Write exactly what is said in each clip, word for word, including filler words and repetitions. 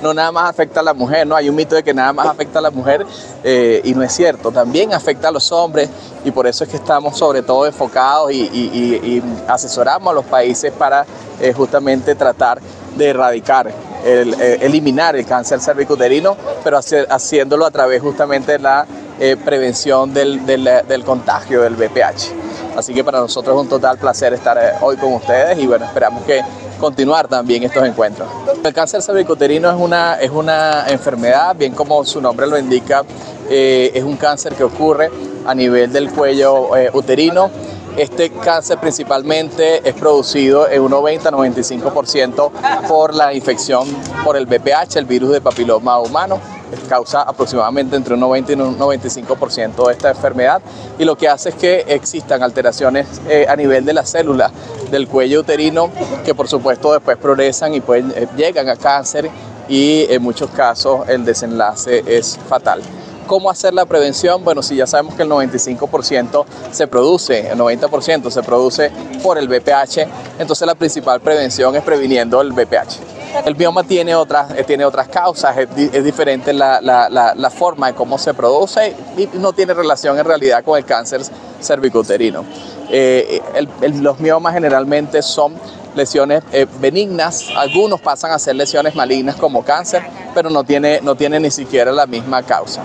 no nada más afecta a la mujer, ¿no? Hay un mito de que nada más afecta a la mujer eh, y no es cierto, también afecta a los hombres y por eso es que estamos sobre todo enfocados y, y, y, y asesoramos a los países para eh, justamente tratar de erradicar, el, eh, eliminar el cáncer cervicouterino, pero hacer, haciéndolo a través justamente de la eh, prevención del, del, del contagio del V P H. Así que para nosotros es un total placer estar eh, hoy con ustedes y bueno, esperamos que continuar también estos encuentros. El cáncer cervicouterino es una, es una enfermedad, bien como su nombre lo indica, eh, es un cáncer que ocurre a nivel del cuello eh, uterino. Este cáncer principalmente es producido en un noventa a noventa y cinco por ciento por la infección por el V P H, el virus de papiloma humano. Causa aproximadamente entre un noventa y un noventa y cinco por ciento de esta enfermedad y lo que hace es que existan alteraciones eh, a nivel de las células del cuello uterino que por supuesto después progresan y pueden, eh, llegan a cáncer y en muchos casos el desenlace es fatal. ¿Cómo hacer la prevención? Bueno, si ya sabemos que el noventa y cinco por ciento se produce, el noventa por ciento se produce por el V P H, entonces la principal prevención es previniendo el V P H. El mioma tiene otras, eh, tiene otras causas, es, es diferente la, la, la, la forma de cómo se produce y no tiene relación en realidad con el cáncer cervicouterino. Eh, el, el, los miomas generalmente son lesiones eh, benignas, algunos pasan a ser lesiones malignas como cáncer, pero no tiene, no tiene ni siquiera la misma causa.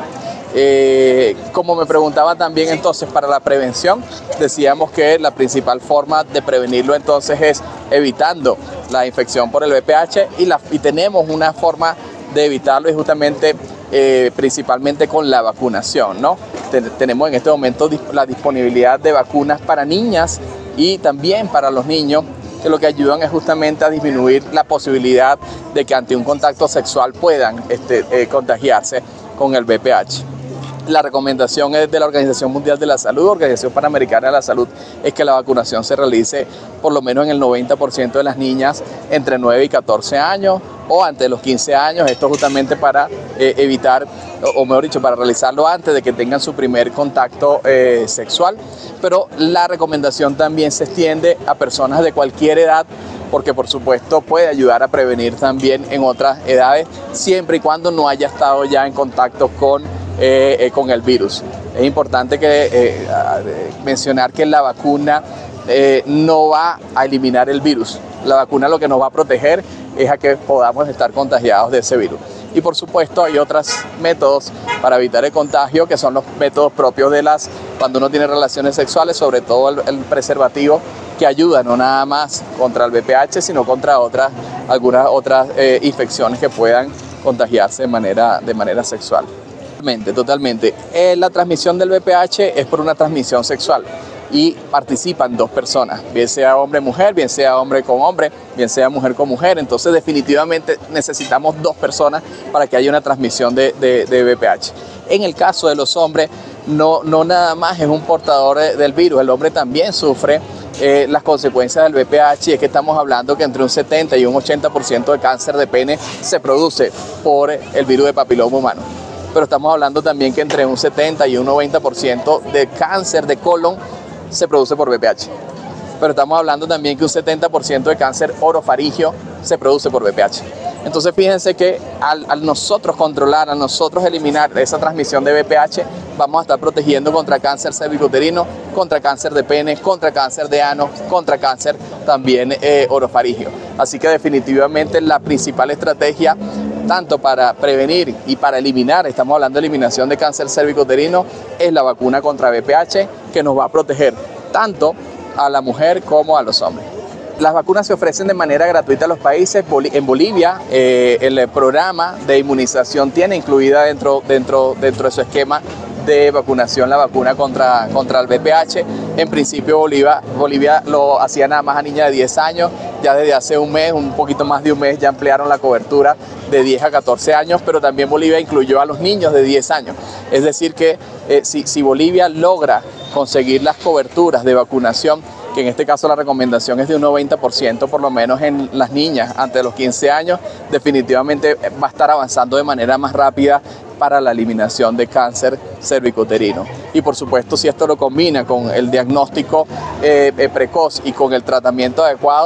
Eh, como me preguntaba también entonces para la prevención, decíamos que la principal forma de prevenirlo entonces es evitando la infección por el V P H y, la, y tenemos una forma de evitarlo y justamente eh, principalmente con la vacunación, ¿no? Ten, tenemos en este momento la disponibilidad de vacunas para niñas y también para los niños que lo que ayudan es justamente a disminuir la posibilidad de que ante un contacto sexual puedan este, eh, contagiarse con el V P H. La recomendación es de la Organización Mundial de la Salud, Organización Panamericana de la Salud, es que la vacunación se realice por lo menos en el noventa por ciento de las niñas entre nueve y catorce años o antes de los quince años, esto justamente para eh, evitar, o, o mejor dicho, para realizarlo antes de que tengan su primer contacto eh, sexual, pero la recomendación también se extiende a personas de cualquier edad, porque por supuesto puede ayudar a prevenir también en otras edades, siempre y cuando no haya estado ya en contacto con Eh, eh, con el virus. Es importante que, eh, mencionar que la vacuna eh, no va a eliminar el virus. La vacuna lo que nos va a proteger es a que podamos estar contagiados de ese virus. Y por supuesto hay otros métodos para evitar el contagio que son los métodos propios de las, cuando uno tiene relaciones sexuales, sobre todo el, el preservativo, que ayuda no nada más contra el V P H, sino contra otras, algunas otras eh, infecciones que puedan contagiarse de manera, de manera sexual. Totalmente, totalmente. Eh, la transmisión del V P H es por una transmisión sexual y participan dos personas, bien sea hombre-mujer, bien sea hombre con hombre, bien sea mujer con mujer. Entonces definitivamente necesitamos dos personas para que haya una transmisión de, de, de V P H. En el caso de los hombres, no, no nada más es un portador de, del virus, el hombre también sufre eh, las consecuencias del V P H, y es que estamos hablando que entre un setenta y un ochenta por ciento de cáncer de pene se produce por el virus de papiloma humano. Pero estamos hablando también que entre un setenta y un noventa por ciento de cáncer de colon se produce por V P H. Pero estamos hablando también que un setenta por ciento de cáncer orofaringio se produce por V P H. Entonces fíjense que al, al nosotros controlar, al nosotros eliminar esa transmisión de V P H, vamos a estar protegiendo contra cáncer cervicouterino, contra cáncer de pene, contra cáncer de ano, contra cáncer también eh, orofaringio. Así que definitivamente la principal estrategia tanto para prevenir y para eliminar, estamos hablando de eliminación de cáncer cervicouterino, es la vacuna contra V P H, que nos va a proteger tanto a la mujer como a los hombres. Las vacunas se ofrecen de manera gratuita a los países. En Bolivia, eh, el programa de inmunización tiene incluida dentro, dentro, dentro de su esquema de vacunación la vacuna contra, contra el V P H. En principio Bolivia, Bolivia lo hacía nada más a niñas de diez años, ya desde hace un mes, un poquito más de un mes, ya ampliaron la cobertura de diez a catorce años, pero también Bolivia incluyó a los niños de diez años. Es decir que eh, si, si Bolivia logra conseguir las coberturas de vacunación, que en este caso la recomendación es de un noventa por ciento por lo menos en las niñas antes de los quince años, definitivamente va a estar avanzando de manera más rápida para la eliminación de cáncer cervicouterino. Y por supuesto, si esto lo combina con el diagnóstico eh, eh, precoz y con el tratamiento adecuado,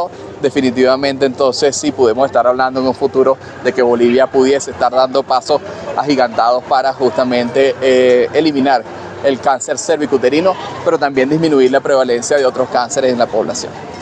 definitivamente entonces sí podemos estar hablando en un futuro de que Bolivia pudiese estar dando pasos agigantados para justamente eh, eliminar el cáncer cervicuterino, pero también disminuir la prevalencia de otros cánceres en la población.